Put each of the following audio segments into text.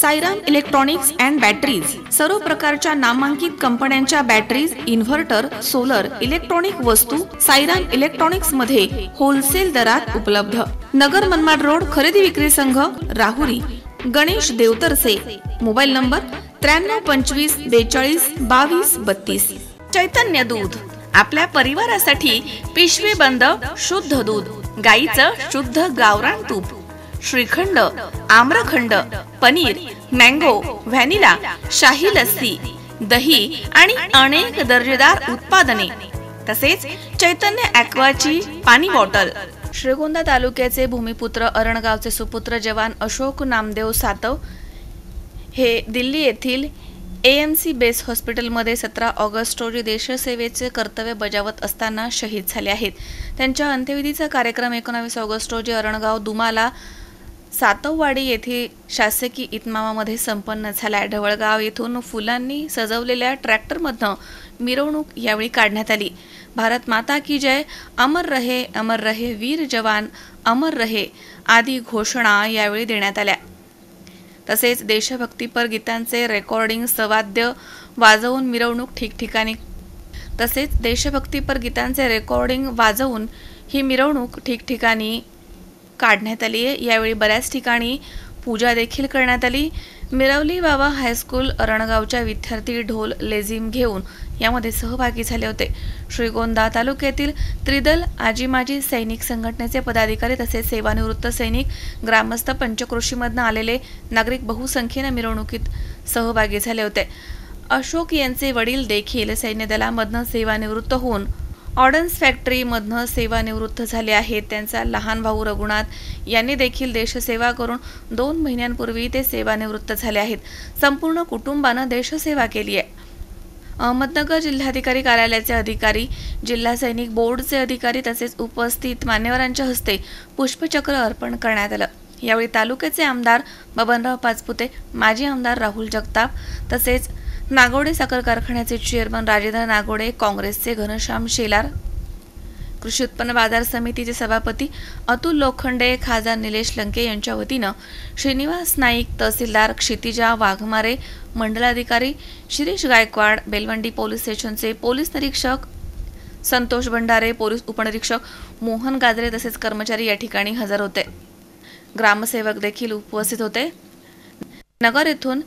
Sairam electronics and batteries, सर्व प्रकारच्या नामांकित कंपन्यांच्या बॅटरीज, इन्व्हर्टर, सोलर, इलेक्ट्रॉनिक वस्तू साईराम इलेक्ट्रॉनिक्स मध्ये होलसेल दरात उपलब्ध। नगर मनमाड रोड, खरेदी विक्री संघ, राहुरी। Ganesh Devtarse, mobile number 9325 42 22 32। चैतन्य दूध, आपल्या परिवारासाठी पिशवी बंद शुद्ध दूध, गाईचं शुद्ध गावरान तूप, श्रीखंड, आम्रखंड, पनीर, मँगो, व्हॅनिला, शाही लस्सी, दही आणि अनेक दर्जेदार उत्पादने, तसेच चैतन्य ॲक्वाची पाणी बॉटल। श्रीगोंदा तालुक्याचे भूमिपुत्र, अरणगावचे सुपुत्र जवान अशोक नामदेव सातव हे दिल्ली येथील AMC बेस हॉस्पिटलमध्ये 17 ऑगस्ट रोजी देशसेवेचे कर्तव्य बजावत असताना शहीद झाले आहेत। त्यांच्या अंत्यविधीचा कार्यक्रम 19 ऑगस्ट रोजी अरणगाव दुमाला सातववाडी येथे शासकीय इतमामामध्ये संपन्न झाला। ढवळगाव येथून फुलांनी सजवलेल्या ट्रॅक्टरमधून मिरवणूक यावेळी काढण्यात आली। भारत माता की जय, अमर रहे वीर जवान, अमर रहे आदी घोषणा यावेळी देण्यात आल्या। तसेच देशभक्तीपर गीतांचे रेकॉर्डिंग सवाद्य वाजवून ही मिरवणूक ठिकठिकाणी काढण्यात आली। यावेळी बऱ्याच ठिकाणी पूजा देखील करण्यात आली। मिरवली बाबा हायस्कूल अरणगावच्या विद्यार्थी ढोल लेझिम घेऊन यामध्ये सहभागी झाले होते। श्रीगोंदा तालुक्यातील त्रिदल आजी माजी सैनिक संघटनेचे पदाधिकारी तसेच सेवानिवृत्त सैनिक, ग्रामस्थ, पंचक्रोशीमधून आलेले नागरिक बहुसंख्येने मिरवणुकीत सहभागी झाले होते। अशोक यांचे वडील देखील सैन्य दलामधून सेवानिवृत्त होऊन ऑर्डन्स फॅक्टरीमधून सेवानिवृत्त झाले आहेत। त्यांचा लहान भाऊ रघुनाथ यांनी देखील देशसेवा करून 2 महिन्यांपूर्वी ते सेवानिवृत्त झाले आहेत। संपूर्ण कुटुंबाने देशसेवा केली आहे। अहमदनगर जिल्हाधिकारी कार्यालयाचे अधिकारी, जिल्हा सैनिक बोर्डचे अधिकारी तसेच उपस्थित मान्यवरांच्या हस्ते पुष्पचक्र अर्पण करण्यात आलं। यावेळी तालुक्याचे आमदार बबनराव पाचपुते, माजी आमदार राहुल जगताप तसेच नागोडे साखर कारखान्याचे चेअरमन राजेंद्र नागोडे, काँग्रेसचे घनश्याम शेलार, कृषी उत्पन्न बाजार समितीचे सभापती अतुल लोखंडे, खासदार निलेश लंके यांच्या वतीनं श्रीनिवास नाईक, तहसीलदार क्षितिजा वाघमारे, मंडलाधिकारी शिरीष गायकवाड, बेलवंडी पोलीस स्टेशनचे पोलीस निरीक्षक संतोष भंडारे, पोलीस उपनिरीक्षक मोहन गाजरे तसेच कर्मचारी या ठिकाणी हजर होते। ग्रामसेवक देखील उपस्थित होते। नगर येथून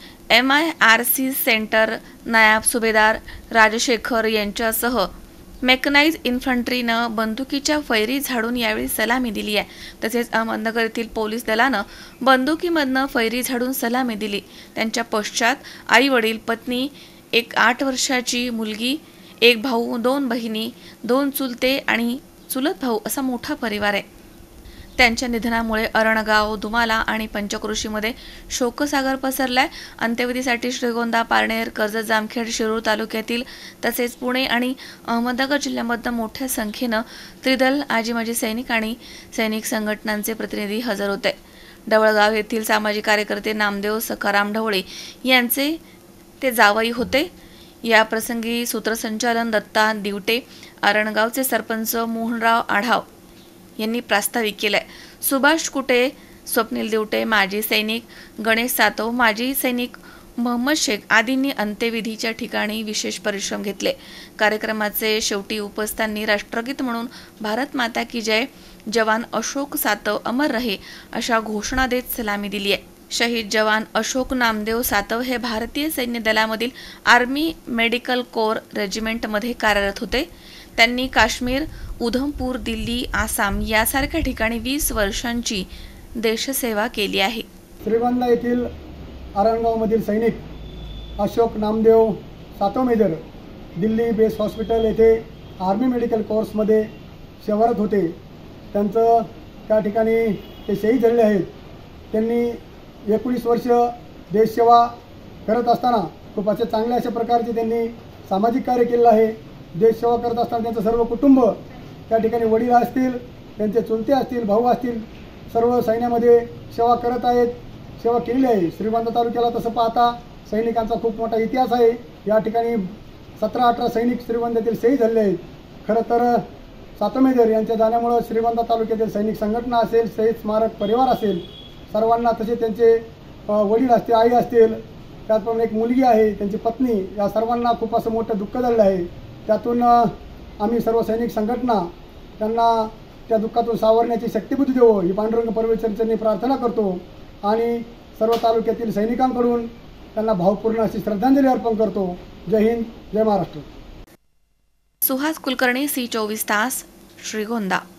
MIRC सेंटर नायब सुभेदार राजशेखर यांच्यासह मेकनाइज इन्फंट्रीनं बंदुकीच्या फैरी झाडून यावेळी सलामी दिली आहे। तसेच अहमदनगर येथील पोलीस दलानं बंदुकीमधनं फैरी झाडून सलामी दिली। त्यांच्या पश्चात आई वडील, पत्नी, एक 8 वर्षाची मुलगी, एक भाऊ, 2 बहिणी, 2 चुलते आणि चुलत भाऊ असा मोठा परिवार आहे। त्यांच्या निधनामुळे अरणगाव, दुमाला आणि पंचक्रोशीमध्ये शोकसागर पसरलाय। अंत्यविधीसाठी श्रीगोंदा, पारनेर, कर्जत, जामखेड, शिरूर तालुक्यातील तसेच पुणे आणि अहमदनगर जिल्ह्यामध्ये मोठ्या संख्येनं त्रिदल आजी माजी सैनिक आणि सैनिक संघटनांचे प्रतिनिधी हजर होते। ढवळगाव येथील सामाजिक कार्यकर्ते नामदेव सखाराम ढवळे यांचे ते जावई होते। या प्रसंगी सूत्रसंचालन दत्ता दिवटे, अरणगावचे सरपंच मोहनराव आढाव यांनी प्रास्ताविक केलंय। सुभाष कुटे, स्वप्नील दिवटे, माजी सैनिक गणेश सातव, माजी सैनिक मोहम्मद शेख आदींनी अंत्यविधीच्या ठिकाणी विशेष परिश्रम घेतले। कार्यक्रमाचे शेवटी उपस्थितांनी राष्ट्रगीत म्हणून भारत माता की जय, जवान अशोक सातव अमर रहे अशा घोषणा देत सलामी दिली आहे। शहीद जवान अशोक नामदेव सातव हे भारतीय सैन्य दलामधील आर्मी मेडिकल कोर रेजिमेंटमध्ये कार्यरत होते। त्यांनी काश्मीर, उधमपूर, दिल्ली, आसाम यासारख्या ठिकाणी 20 वर्षांची देशसेवा केली आहे। श्रीगोंदा येथील अरणगावमधील सैनिक Ashok Namdev Satav major Delhi base hospital येथे आर्मी मेडिकल कोर्समध्ये सेवारत होते। त्यांचं त्या ठिकाणी ते शहीद झालेले आहेत। त्यांनी 19 वर्ष देशसेवा करत असताना खूप असे चांगल्या अशा प्रकारचे त्यांनी सामाजिक कार्य केलेलं आहे। देशसेवा करत असताना त्यांचं सर्व कुटुंब त्या ठिकाणी, वडील असतील, त्यांचे चुलते असतील, भाऊ असतील, सर्व सैन्यामध्ये सेवा करत आहेत, सेवा केलेली आहे। श्रीगोंदा तालुक्याला तसं पाहता सैनिकांचा खूप मोठा इतिहास आहे। या ठिकाणी 17-18 सैनिक श्रीगोंद्यातील शहीद झालेले आहेत। खरं तर सातव मेजर यांच्या जाण्यामुळे श्रीगोंदा तालुक्यातील सैनिक संघटना असेल, शहीद स्मारक परिवार असेल, सर्वांना तसे त्यांचे वडील असतील, आई असतील, त्याचप्रमाणे एक मुलगी आहे, त्यांची पत्नी, या सर्वांना खूप असं मोठं दुःख झालेलं आहे. त्यातून आम्ही सर्व सैनिक संघटना त्यांना त्या दुःखातून सावरण्याची शक्तिबुद्धी देवो ही पांडुरंग परमेश्वरांनी प्रार्थना करतो आणि सर्व तालुक्यातील सैनिकांकडून त्यांना भावपूर्ण अशी श्रद्धांजली अर्पण करतो. जय हिंद, जय महाराष्ट्र. सुहास कुलकर्णी, सी 24 तास, श्रीगोंदा.